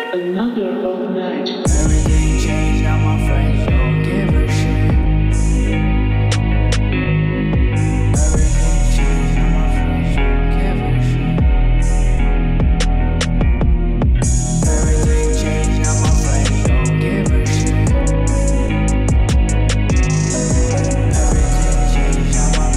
Another old night. Everything changed, now my friends don't give a shit. Everything changed, now my friends don't give a shit. Everything changed, now my friends don't give a shit. Everything changed, now my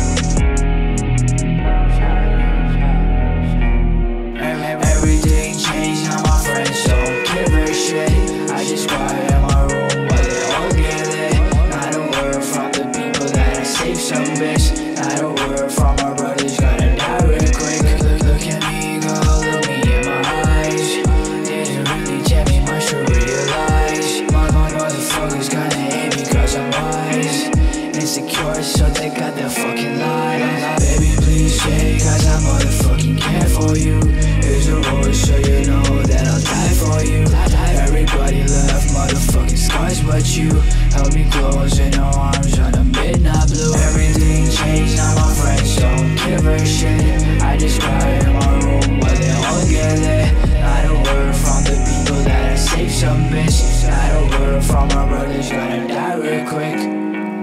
Everything changed, now my friends don't give a shit. I just quiet in my room while they all get lit. Not a word from the people that I save some bitch. Not a word from my brothers, gotta die real quick. Look at me, girl, look me in my eyes. Didn't really tell me much to realize. My motherfuckers kinda hate me cause I'm wise. Insecure, so they got that fucking lies. Baby, please stay cause I motherfucking care for you. Here's a rose so you know that I'll die for you. Everybody left motherfucking scars but you. Held me close in your arms on a midnight blue. Everything changed, now my friends don't give a shit. I just cry in my room while they all get lit. Not a word from the people that I save some bitch. Not a word from my brothers, gotta die real quick.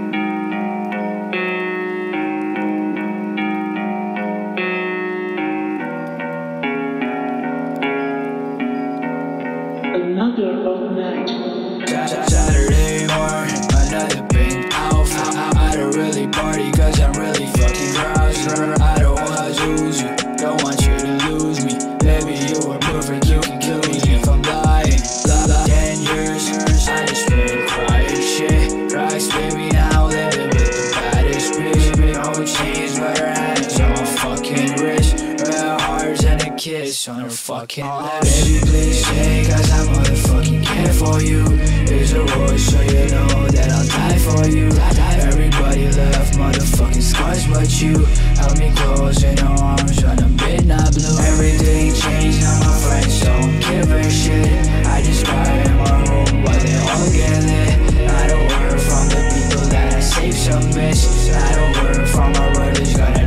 Another old night. Saturday morning, another big outfit. I don't really party cause I'm really fucking drowsy. I don't wanna lose you, don't want you to lose me. Baby, you are perfect, you can kill me if I'm lying. 10 years, I just been quiet shit. Rocks, baby, now living with the baddest bitch. No chains, but her hands on my fucking wrist. Red hearts and a kiss on her fucking lips. Baby, please stay cause I motherfucking care for you. Here's a rose so you know that I'll die for you. Everybody left motherfucking scars but you. Held me close in your arms on a midnight blue. Everything changed, now my friends don't give a shit. I just cry in my room while they all get lit. Not a word from the people that I save some bitch. Not a word from my brothers, gotta